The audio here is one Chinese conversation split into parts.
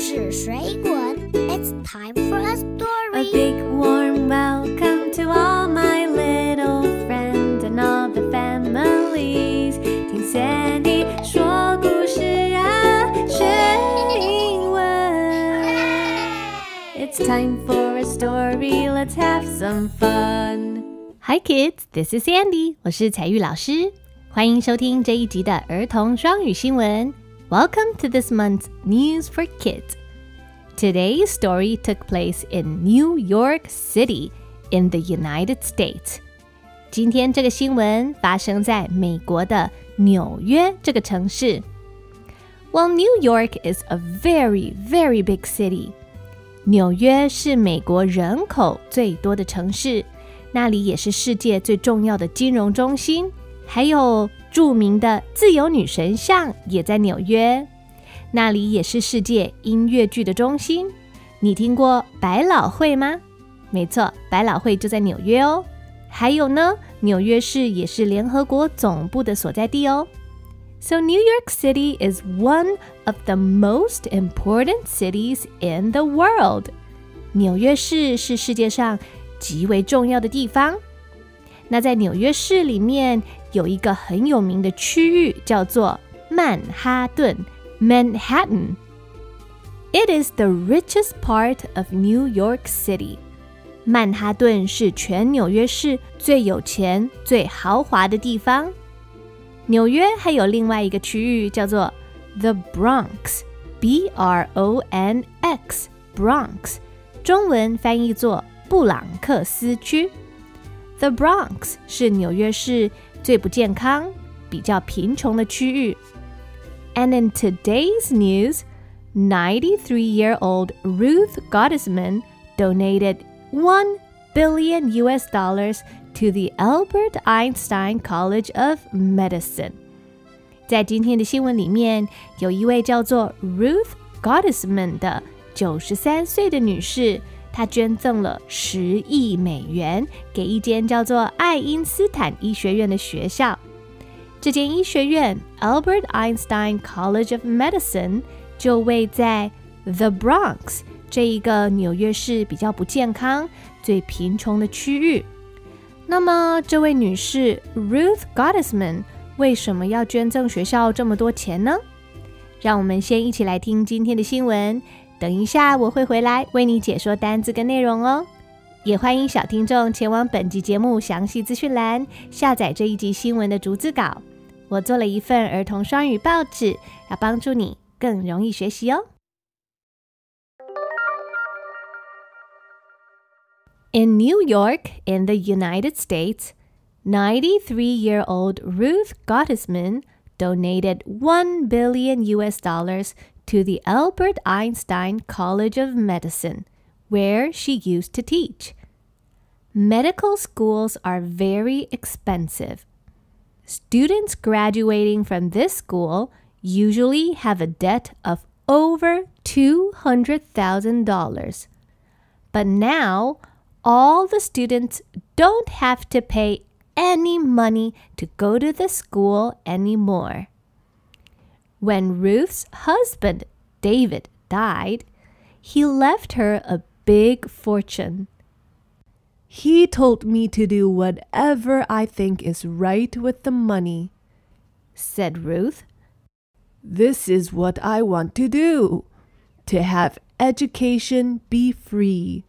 事水滚 It's time for a story. A big warm welcome to all my little friends and all the families. 听 Sandy 说故事啊，学英文。It's time for a story. Let's have some fun. Hi kids, this is Sandy. 我是彩玉老师，欢迎收听这一集的儿童双语新闻。Welcome to this month's News for Kids. Today's story took place in New York City in the United States. 今天这个新闻发生在美国的纽约这个城市。Well, New York is a very, very big city. 纽约是美国人口最多的城市，那里也是世界最重要的金融中心，还有著名的自由女神像也在纽约，那里也是世界音乐剧的中心。你听过百老汇吗？没错，百老汇就在纽约哦。还有呢，纽约市也是联合国总部的所在地哦。So New York City is one of the most important cities in the world. 纽约市是世界上极为重要的地方。那在纽约市里面有一个很有名的区域叫做曼哈顿 Manhattan. It is the richest part of New York City. 曼哈顿是全纽约市最有钱最豪华的地方。纽约还有另外一个区域叫做 The Bronx B-R-O-N-X Bronx 中文翻译作布朗克斯区。The Bronx 是纽约市最不健康、比较贫穷的区域。And in today's news, 93-year-old Ruth Gottesman donated $1 billion to the Albert Einstein College of Medicine. 在今天的新闻里面，有一位叫做 Ruth Gottesman 的93岁的女士，她捐赠了10亿美元给一间叫做爱因斯坦医学院的学校。这间医学院 Albert Einstein College of Medicine 就位在 The Bronx 这一个纽约市比较不健康、最贫穷的区域。那么这位女士 Ruth Gottesman 为什么要捐赠学校这么多钱呢？让我们先一起来听今天的新闻，等一下我会回来为你解说单字跟内容哦。也欢迎小听众前往本集节目详细资讯栏下载这一集新闻的逐字稿。我做了一份儿童双语报纸，要帮助你更容易学习哦。In New York, in the United States, 93-year-old Ruth Gottesman donated $1 billion to the Albert Einstein College of Medicine, where she used to teach. Medical schools are very expensive. Students graduating from this school usually have a debt of over $200,000. But now, all the students don't have to pay any money to go to the school anymore. When Ruth's husband, David, died, he left her a big fortune. He told me to do whatever I think is right with the money, said Ruth. This is what I want to do, to have education be free.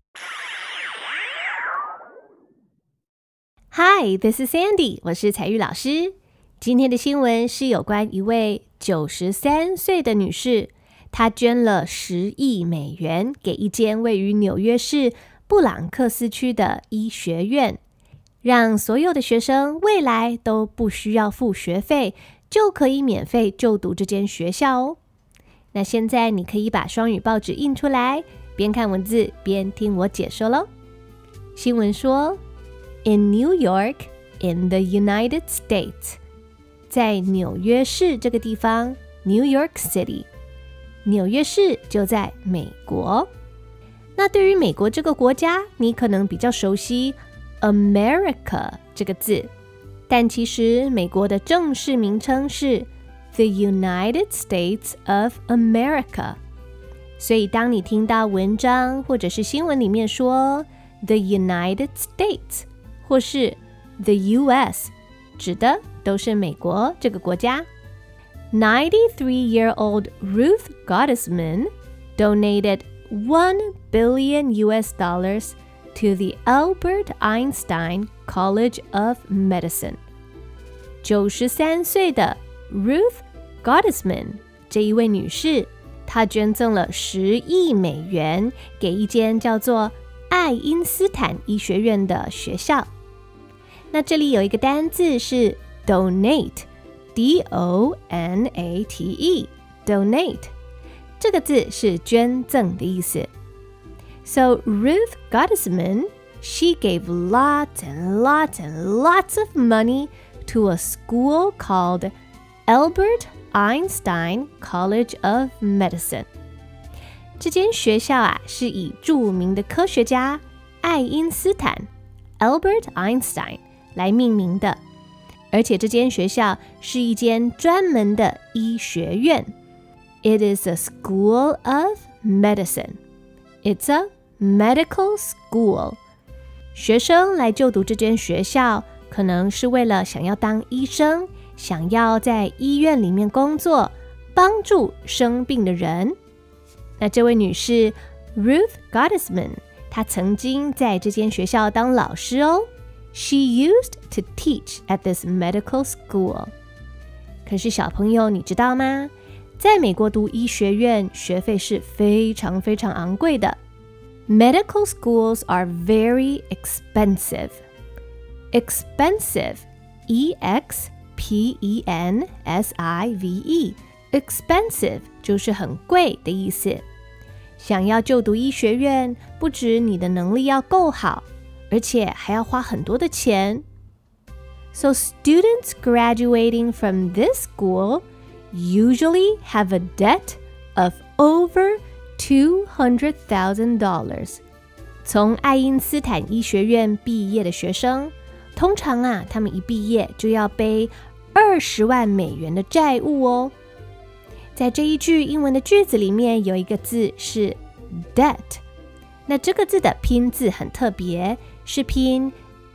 Hi, this is Sandy. 我是彩玉老师。今天的新闻是有关一位93岁的女士，她捐了10亿美元给一间位于纽约市布朗克斯区的医学院，让所有的学生未来都不需要付学费，就可以免费就读这间学校哦。那现在你可以把双语报纸印出来，边看文字边听我解说咯。新闻说In New York, in the United States. 在纽约市这个地方 New York City. 纽约市就在美国。那对于美国这个国家，你可能比较熟悉 America 这个字，但其实美国的正式名称是 The United States of America. 所以当你听到文章或者是新闻里面说 The United States 或是 The US， 指的都是美国这个国家。93-year-old Ruth Gottesman donated $1 billion to the Albert Einstein College of Medicine。 93岁的 Ruth Gottesman 这一位女士，她捐赠了10亿美元给一间叫做爱因斯坦医学院的学校。那这里有一个单字是 donate， D-O-N-A-T-E， donate 这个字是捐赠的意思。So Ruth Gottesman, she gave lots and lots and lots of money to a school called Albert Einstein College of Medicine。 这间学校啊，是以著名的科学家爱因斯坦 Albert Einstein 来命名的，而且这间学校是一间专门的医学院。 It is a school of medicine. It's a medical school. 学生来就读这间学校，可能是为了想要当医生，想要在医院里面工作，帮助生病的人。那这位女士 Ruth Gottesman， 她曾经在这间学校当老师哦。She used to teach at this medical school. 可是小朋友，你知道吗？在美国读医学院，学费是非常非常昂貴的。Medical schools are very expensive. Expensive, E-X-P-E-N-S-I-V-E. Expensive 就是很贵的意思。想要就读医学院，不止你的能力要够好，而且还要花很多的钱。So students graduating from this school usually have a debt of over $200,000. 从爱因斯坦医学院毕业的学生，通常啊，他们一毕业就要背20万美元的债务哦。在这一句英文的句子里面，有一个字是 debt， 那这个字的拼字很特别，是拼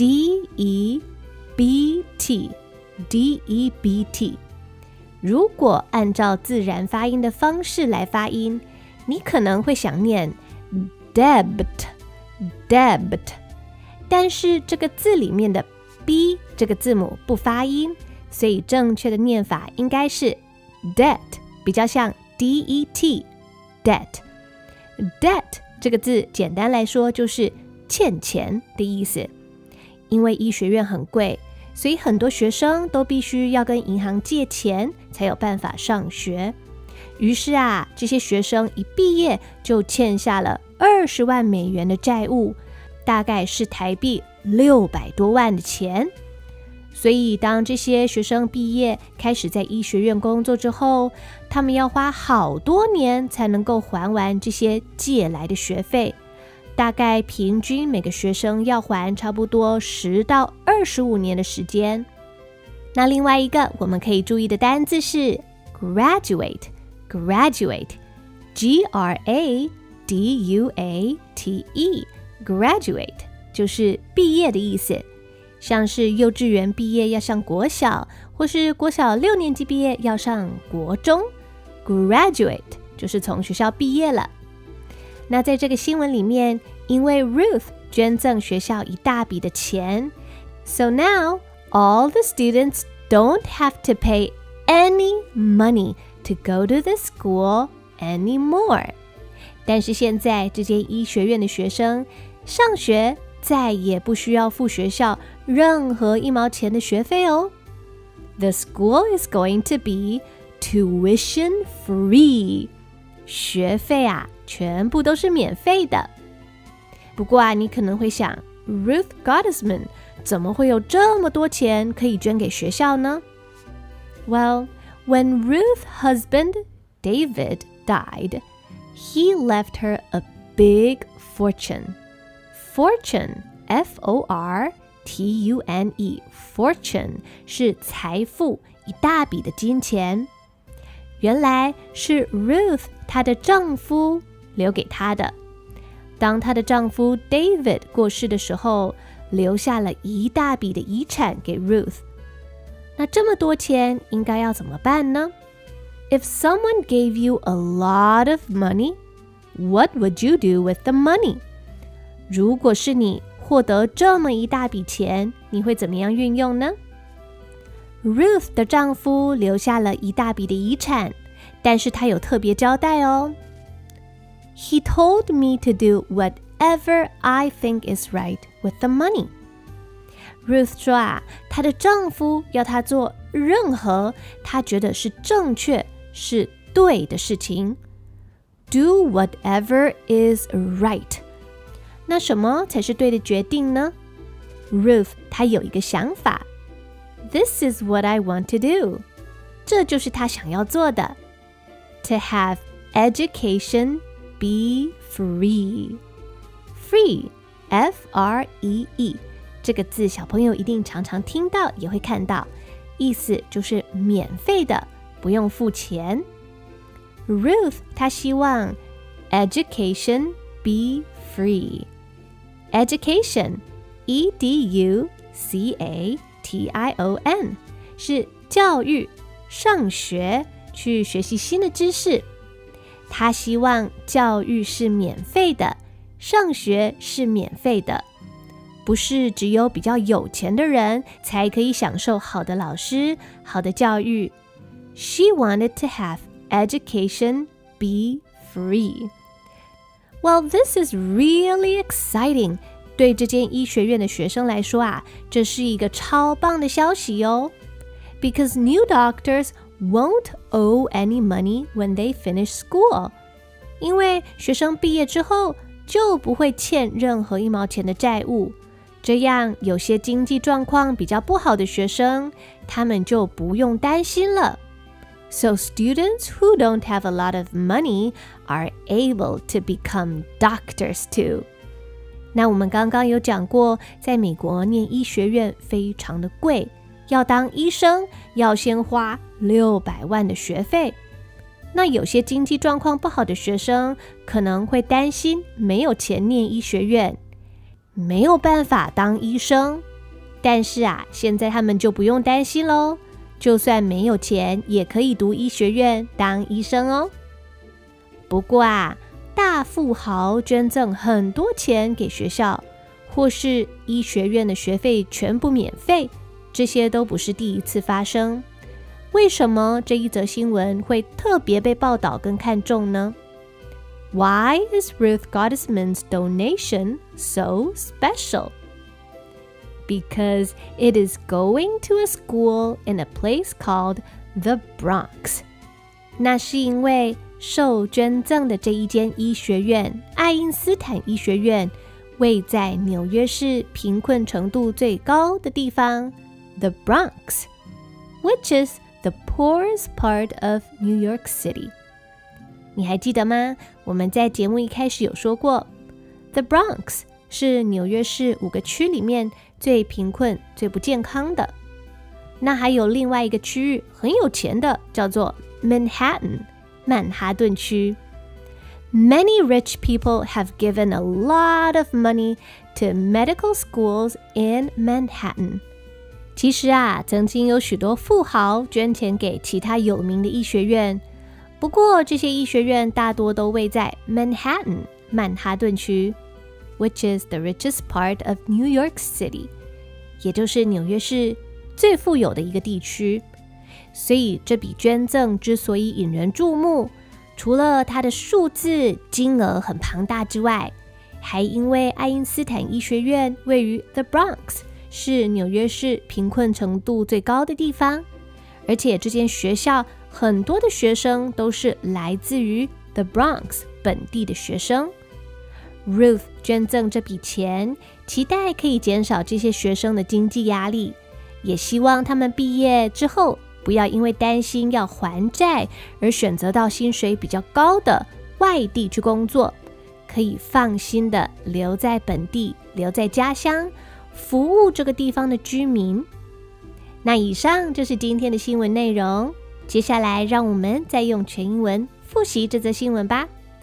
D-E-B-T， D-E-B-T。 如果按照自然发音的方式来发音，你可能会想念 debt， debt， 但是这个字里面的 B 这个字母不发音，所以正确的念法应该是 debt， 比较像 D-E-T， debt。 debt 这个字简单来说就是欠钱的意思。因为医学院很贵，所以很多学生都必须要跟银行借钱才有办法上学。于是啊，这些学生一毕业就欠下了20万美元的债务，大概是台币600多万的钱。所以当这些学生毕业开始在医学院工作之后，他们要花好多年才能够还完这些借来的学费，大概平均每个学生要还差不多10到25年的时间。那另外一个我们可以注意的单字是 graduate， graduate， G-R-A-D-U-A-T-E， graduate 就是毕业的意思。像是幼稚园毕业要上国小，或是国小6年级毕业要上国中， graduate 就是从学校毕业了。那在这个新闻里面，因为 Ruth 捐赠学校一大笔的钱， so now all the students don't have to pay any money to go to the school anymore. 但是现在这间医学院的学生上学再也不需要付学校任何1毛钱的学费哦。The school is going to be tuition free. 学费啊，全部都是免费的。不过啊，你可能会想 Ruth Gottesman 怎么会有这么多钱可以捐给学校呢？ Well, when Ruth's husband, David, died, he left her a big fortune. Fortune, F-O-R-T-U-N-E, fortune 是财富，一大笔的金钱。原来是 Ruth 她的丈夫留给她的。当她的丈夫 David 过世的时候，留下了一大笔的遗产给 Ruth。那这么多钱应该要怎么办呢？ If someone gave you a lot of money, what would you do with the money? 如果是你获得这么一大笔钱，你会怎么样运用呢？ Ruth 的丈夫留下了一大笔的遗产，但是他有特别交代哦。He told me to do whatever I think is right with the money. Ruth 说啊，她的丈夫要她做任何她觉得是正确、是对的事情。Do whatever is right. 那什么才是对的决定呢？ Ruth 她有一个想法。This is what I want to do. 这就是她想要做的。To have education be free. Free, F-R-E-E. 这个字小朋友一定常常听到，也会看到，意思就是免费的，不用付钱。Ruth 她希望 education be free. Education, E-D-U-C-A-T-I-O-N, 是教育、上学，去学习新的知识。她希望教育是免费的，上学是免费的。不是只有比较有钱的人才可以享受好的老师、好的教育。She wanted to have education be free. Well, this is really exciting. 对这间医学院的学生来说啊，这是一个超棒的消息哦。Because new doctors won't owe any money when they finish school. 因为学生毕业之后就不会欠任何1毛钱的债务。这样有些经济状况比较不好的学生，他们就不用担心了。So students who don't have a lot of money are able to become doctors too. 那我们刚刚有讲过，在美国念医学院非常的贵，要当医生要先花600万的学费。那有些经济状况不好的学生可能会担心没有钱念医学院，没有办法当医生。但是啊，现在他们就不用担心咯，就算没有钱也可以读医学院当医生哦。不过啊，大富豪捐赠很多钱给学校，或是医学院的学费全部免费，这些都不是第一次发生。为什么这一则新闻会特别被报道跟看重呢？ Why is Ruth Gottesman's donation so special? Because it is going to a school in a place called the Bronx. 那是因为受捐赠的这一间医学院，爱因斯坦医学院，位在纽约市贫困程度最高的地方 The Bronx, which is the poorest part of New York City. 你还记得吗？我们在节目一开始有说过 The Bronx 是纽约市5个区里面最贫困、最不健康的。那还有另外一个区域很有钱的，叫做 Manhattan, 曼哈顿区。Many rich people have given a lot of money to medical schools in Manhattan. 其实啊，曾经有许多富豪捐钱给其他有名的医学院，不过这些医学院大多都位在 Manhattan, 曼哈顿区 which is the richest part of New York City, 也就是纽约市最富有的一个地区。所以这笔捐赠之所以引人注目，除了它的数字金额很庞大之外，还因为爱因斯坦医学院位于 The Bronx, 是纽约市贫困程度最高的地方，而且这间学校很多的学生都是来自于 The Bronx 本地的学生。Ruth 捐赠这笔钱，期待可以减少这些学生的经济压力，也希望他们毕业之后不要因为担心要还债而选择到薪水比较高的外地去工作，可以放心的留在本地，留在家乡，服务这个地方的居民。那以上就是今天的新闻内容，接下来让我们再用全英文复习这则新闻吧。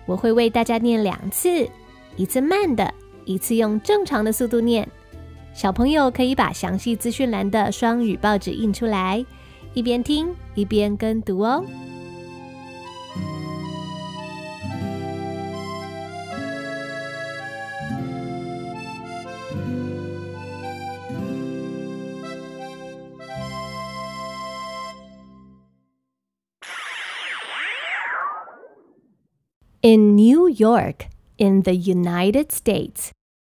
我会为大家念2次，一次慢的，一次用正常的速度念。小朋友可以把详细资讯栏的双语报纸印出来，一边听一边跟读哦。In New York, in the United States,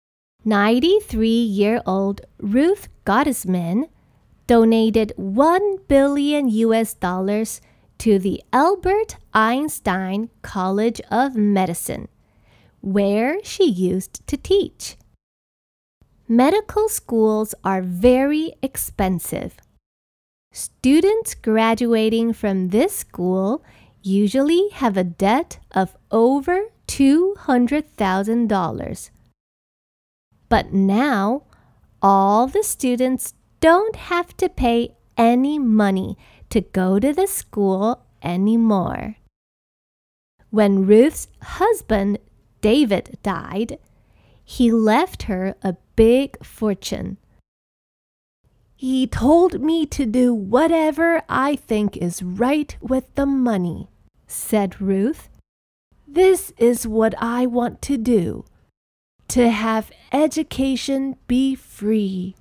93-year-old Ruth Gottesman donated $1 billion to the Albert Einstein College of Medicine, where she used to teach. Medical schools are very expensive. Students graduating from this school usually have a debt of over $200,000. But now, all the students don't have to pay any money to go to the school anymore. When Ruth's husband, David, died, he left her a big fortune. He told me to do whatever I think is right with the money, said Ruth. This is what I want to do, to have education be free.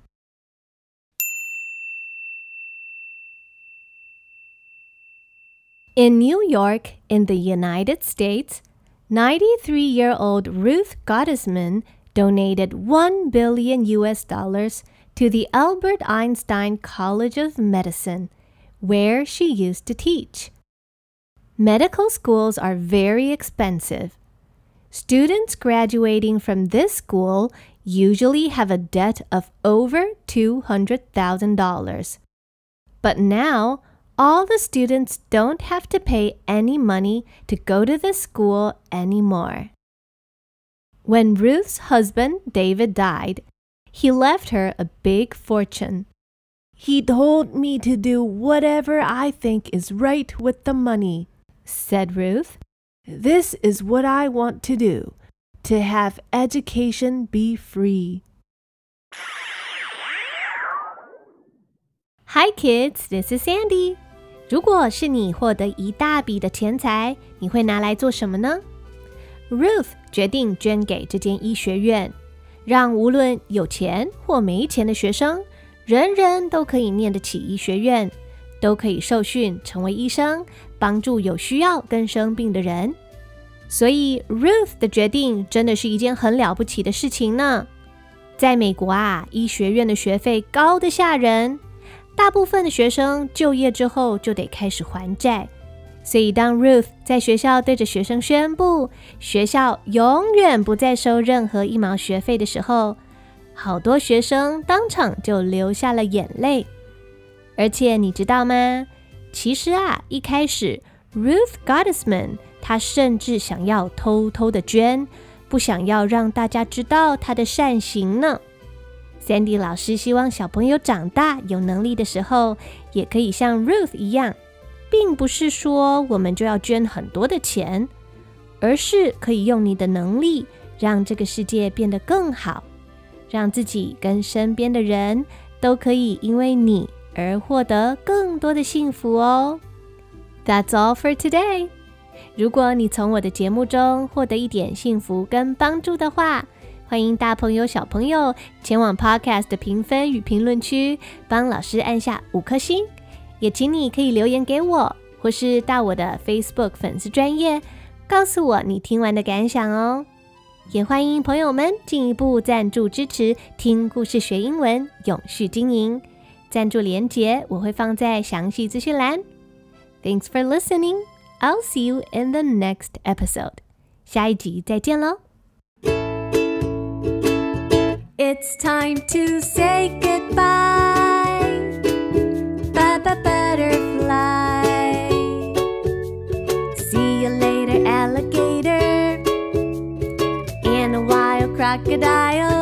In New York, in the United States, 93-year-old Ruth Gottesman donated $1 billion to the Albert Einstein College of Medicine, where she used to teach. Medical schools are very expensive. Students graduating from this school usually have a debt of over $200,000. But now, all the students don't have to pay any money to go to the school anymore. When Ruth's husband, David, died, he left her a big fortune. He told me to do whatever I think is right with the money, said Ruth. This is what I want to do, to have education be free. Hi kids, this is Sandy. 如果是你获得一大笔的钱财，你会拿来做什么呢？ Ruth 决定捐给这间医学院，让无论有钱或没钱的学生，人人都可以念得起医学院，都可以受训成为医生，帮助有需要跟生病的人。所以 Ruth 的决定真的是一件很了不起的事情呢。在美国啊，医学院的学费高得吓人，大部分的学生就业之后就得开始还债。所以当 Ruth 在学校对着学生宣布学校永远不再收任何1毛学费的时候，好多学生当场就流下了眼泪。而且你知道吗？其实啊，一开始 Ruth Gottesman 她甚至想要偷偷的捐，不想要让大家知道她的善行呢。Sandy 老师希望小朋友长大有能力的时候，也可以像 Ruth 一样，并不是说我们就要捐很多的钱，而是可以用你的能力让这个世界变得更好，让自己跟身边的人都可以因为你而获得更多的幸福哦。That's all for today. 如果你从我的节目中获得一点幸福跟帮助的话，欢迎大朋友小朋友前往 Podcast 的评分与评论区帮老师按下5颗星，也请你可以留言给我，或是到我的 Facebook 粉丝专页告诉我你听完的感想哦。也欢迎朋友们进一步赞助支持听故事学英文永续经营，赞助连结我会放在详细资讯栏。Thanks for listening. I'll see you in the next episode. 下一集再见咯。It's time to say goodbye. Butterfly. See you later, alligator. And a wild crocodile.